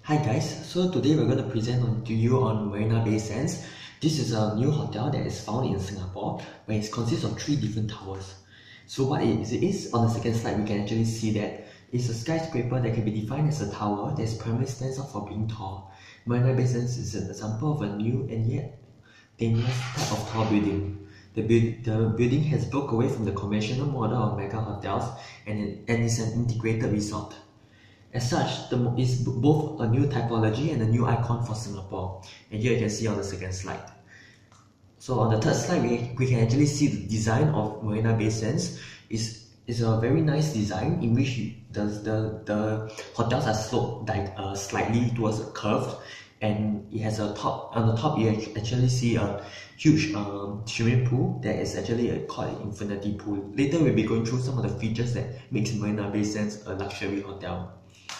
Hi guys, so today we're going to present to you on Marina Bay Sands. This is a new hotel that is found in Singapore, where it consists of 3 different towers. So what it is, on the second slide we can actually see that it's a skyscraper that can be defined as a tower that primarily stands out for being tall. Marina Bay Sands is an example of a new and yet timeless type of tall building. The building has broke away from the conventional model of mega hotels and is an integrated resort. As such, it's both a new typology and a new icon for Singapore. And here you can see on the second slide. So on the third slide, we can actually see the design of Marina Bay Sands. It's a very nice design in which the hotels are sloped slightly towards a curve, and it has a top. On the top, you actually see a huge swimming pool that is actually called an infinity pool. Later, we'll be going through some of the features that makes Marina Bay Sands a luxury hotel.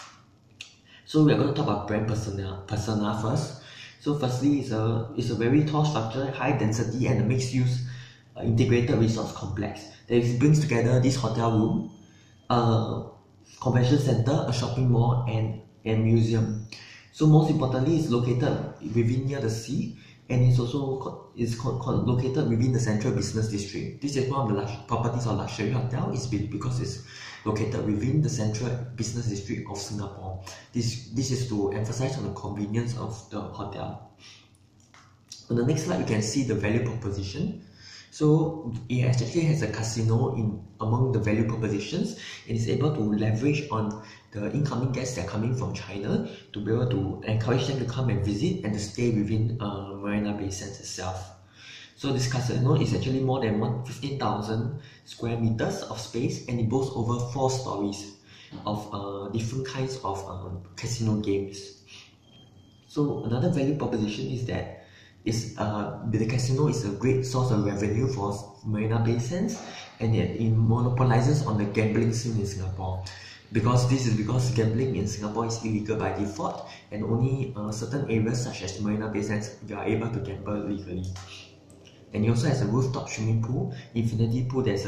So we are going to talk about brand persona first. So firstly, it's a very tall structure, high density, and a mixed-use integrated resorts complex that brings together this hotel room, convention center, a shopping mall, and museum. So most importantly, it's located near the sea, and it's also located within the central business district. This is one of the properties of luxury hotel because it's located within the central business district of Singapore. This is to emphasize on the convenience of the hotel. On the next slide, we can see the value proposition. So it actually has a casino among the value propositions, and is able to leverage on the incoming guests that are coming from China to be able to encourage them to come and visit and to stay within Marina Bay Sands itself. So this casino is actually more than 15,000 square meters of space, and it boasts over 4 stories of different kinds of casino games. So another value proposition is that the casino is a great source of revenue for Marina Bay Sands, and it monopolizes on the gambling scene in Singapore. Because gambling in Singapore is illegal by default, and only certain areas such as Marina Bay Sands you are able to gamble legally. And it also has a rooftop swimming pool, infinity pool that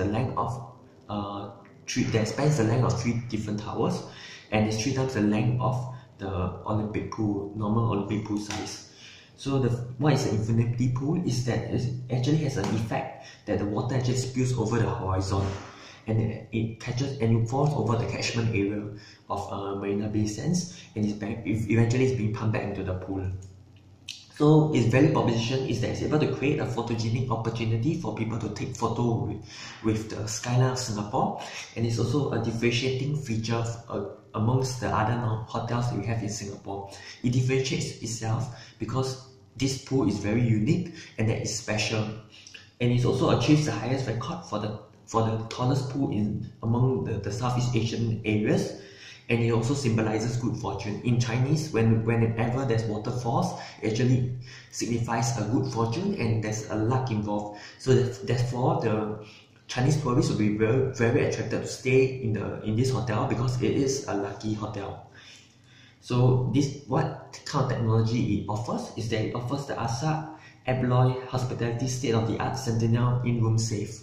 spans the length of 3 different towers, and it's 3 times the length of the Olympic pool, normal Olympic pool size. So what is an infinity pool is that it actually has an effect that the water actually spills over the horizon, and it catches and it falls over the catchment area of Marina Bay Sands, and eventually it's being pumped back into the pool. So its value proposition is that it's able to create a photogenic opportunity for people to take photo with the skyline of Singapore, and it's also a differentiating feature amongst the other hotels that we have in Singapore. It differentiates itself because this pool is very unique and that is special, and it also achieves the highest record for the tallest pool among the Southeast Asian areas. And it also symbolizes good fortune. In Chinese, whenever there's waterfalls, it actually signifies a good fortune and there's a luck involved. So therefore, the Chinese tourists will be very, very attracted to stay in this hotel because it is a lucky hotel. So what kind of technology it offers is that it offers the ASSA Abloy Hospitality state-of-the-art Sentinel in-room safe.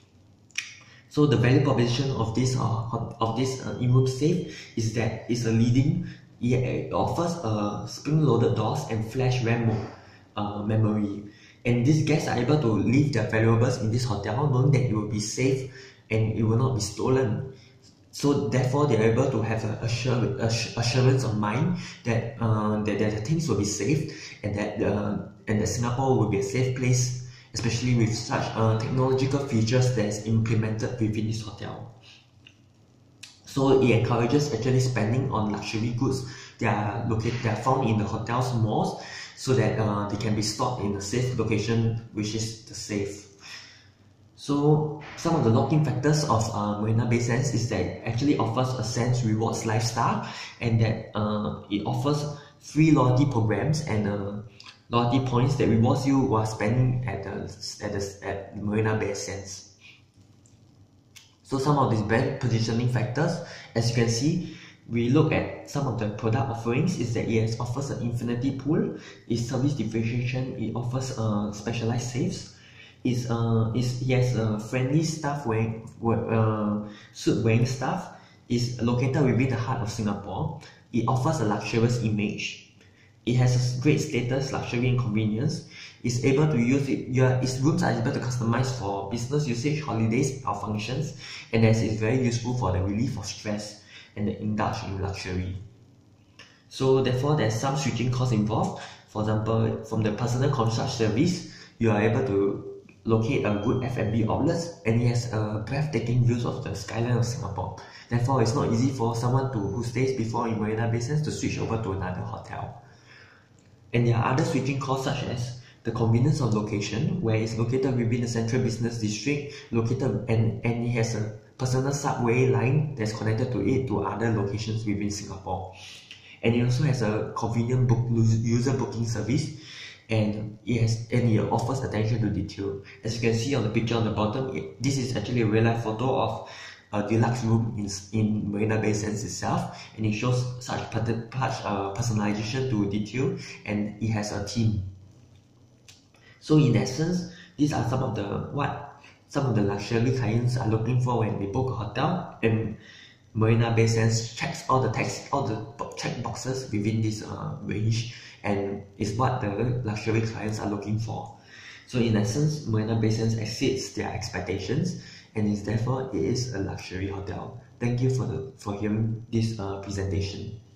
So the value proposition of this in-room safe is that it's a leading. It offers spring-loaded doors and flash RAM memory, and these guests are able to leave their valuables in this hotel, knowing that it will be safe and it will not be stolen. So therefore, they are able to have an assurance of mind that their things will be safe, and that Singapore will be a safe place, especially with such technological features that is implemented within this hotel. So it encourages actually spending on luxury goods that are found in the hotel's malls, so that they can be stored in a safe location, which is the safe. So some of the lock-in factors of Marina Bay Sands is that it actually offers a Sands Rewards lifestyle, and that it offers free loyalty programs and loyalty points that rewards you while spending at Marina Bay Sands. So some of these brand positioning factors, as you can see, we look at some of the product offerings, is that it offers an infinity pool, its service differentiation, it offers specialized safes, it has a friendly staff suit wearing staff, is located within the heart of Singapore. it offers a luxurious image. It has a great status, luxury and convenience. It's able to use it, its rooms are able to customize for business usage, holidays, or functions, and as it's very useful for the relief of stress and the indulge in luxury. So therefore, there's some switching costs involved. For example, from the personal concierge service, you are able to locate a good F&B outlets, and it has breathtaking views of the skyline of Singapore. Therefore, it's not easy for someone who stays before in Marina Bay Sands to switch over to another hotel. And there are other switching costs such as the convenience of location, where it's located within the central business district, and it has a personal subway line that's connected to it to other locations within Singapore. And it also has a convenient user booking service, and it offers attention to detail. As you can see on the picture on the bottom, this is actually a real life photo of a deluxe room in Marina Bay Sands itself, and it shows such personalization to detail, and it has a theme. So in essence, these are some of the luxury clients are looking for when they book a hotel, and Marina Bay Sands checks all the check boxes within this range, and is what the luxury clients are looking for. So in essence, Marina Bay Sands exceeds their expectations, and it is a luxury hotel. Thank you for hearing this presentation.